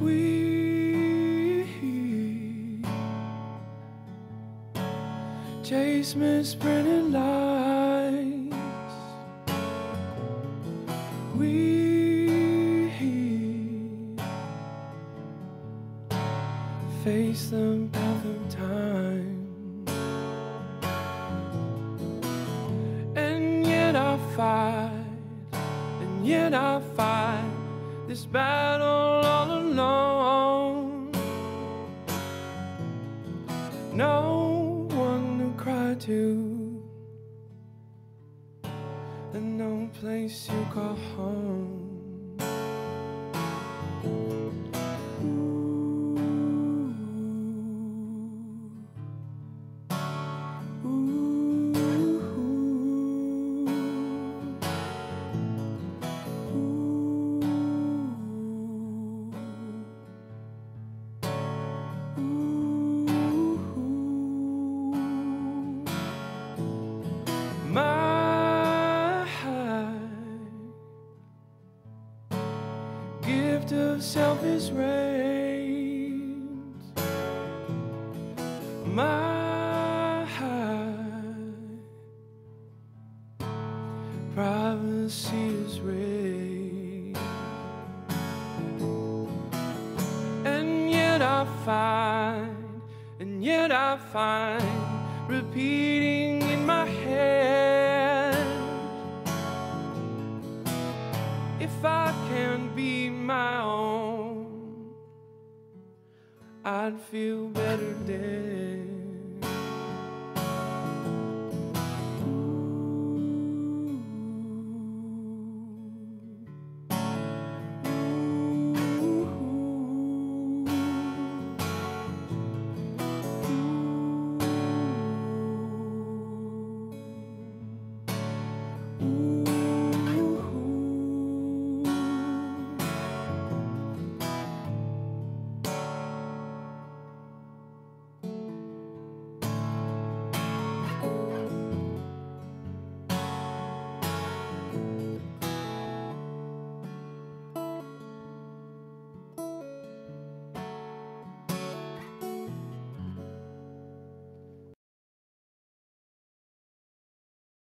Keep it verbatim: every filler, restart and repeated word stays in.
We chase misprinted lies. We face the path of time, and yet I fight, and yet I fight this battle all alone. No one to cry to, and no place you call home. My gift of self is raised. My privacy is raised, and yet I find, and yet I find repeating in my head, if I can be my own, I'd feel better dead.